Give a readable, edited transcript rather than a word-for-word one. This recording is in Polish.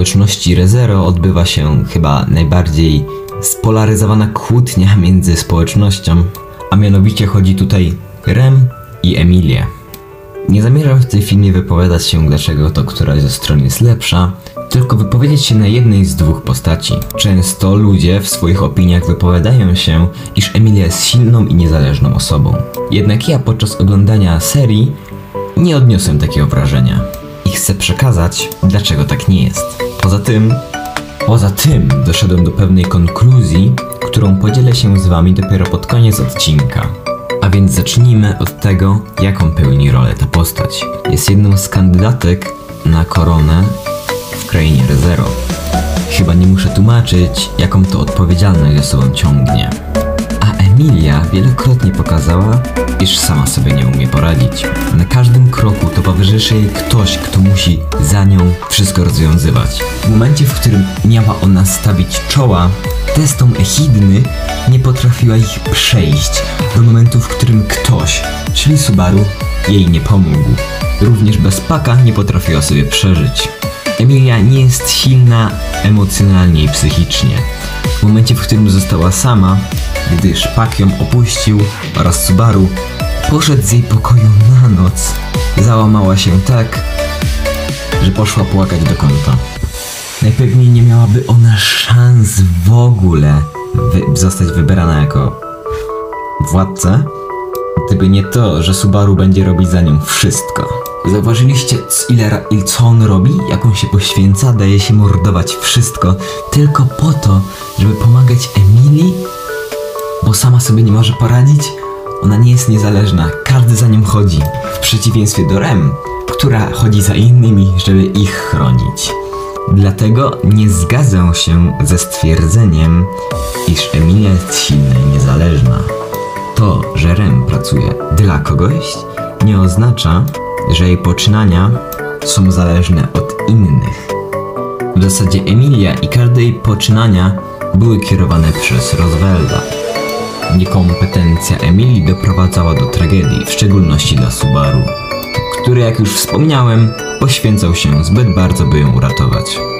społeczności ReZero odbywa się chyba najbardziej spolaryzowana kłótnia między społecznością, a mianowicie chodzi tutaj Rem i Emilię. Nie zamierzam w tym filmie wypowiadać się, dlaczego to któraś ze stron jest lepsza, tylko wypowiedzieć się na jednej z dwóch postaci. Często ludzie w swoich opiniach wypowiadają się, iż Emilia jest silną i niezależną osobą. Jednak ja podczas oglądania serii nie odniosłem takiego wrażenia. I chcę przekazać, dlaczego tak nie jest. Poza tym doszedłem do pewnej konkluzji, którą podzielę się z wami dopiero pod koniec odcinka. A więc zacznijmy od tego, jaką pełni rolę ta postać. Jest jedną z kandydatek na koronę w krainie ReZero. Chyba nie muszę tłumaczyć, jaką to odpowiedzialność ze sobą ciągnie. A Emilia wielokrotnie pokazała, iż sama sobie nie umie poradzić. Na każdym kroku towarzyszy jej ktoś, kto musi za nią wszystko rozwiązywać. W momencie, w którym miała ona stawić czoła testom Echidny, nie potrafiła ich przejść do momentu, w którym ktoś, czyli Subaru, jej nie pomógł. Również bez Paka nie potrafiła sobie przeżyć. Emilia nie jest silna emocjonalnie i psychicznie. W momencie, w którym została sama, gdyż Pak ją opuścił oraz Subaru poszedł z jej pokoju na noc, załamała się tak, że poszła płakać do kąta. Najpewniej nie miałaby ona szans w ogóle zostać wybrana jako władcę, gdyby nie to, że Subaru będzie robić za nią wszystko. Zauważyliście, co on robi? Jak on się poświęca? Daje się mordować wszystko tylko po to, żeby pomagać Emilii? Bo sama sobie nie może poradzić? Ona nie jest niezależna, każdy za nią chodzi. W przeciwieństwie do Rem, która chodzi za innymi, żeby ich chronić. Dlatego nie zgadzam się ze stwierdzeniem, iż Emilia jest silna i niezależna. To, że Rem pracuje dla kogoś, nie oznacza, że jej poczynania są zależne od innych. W zasadzie Emilia i każde jej poczynania były kierowane przez Roosevelta. Niekompetencja Emilii doprowadzała do tragedii, w szczególności dla Subaru, który, jak już wspomniałem, poświęcał się zbyt bardzo, by ją uratować.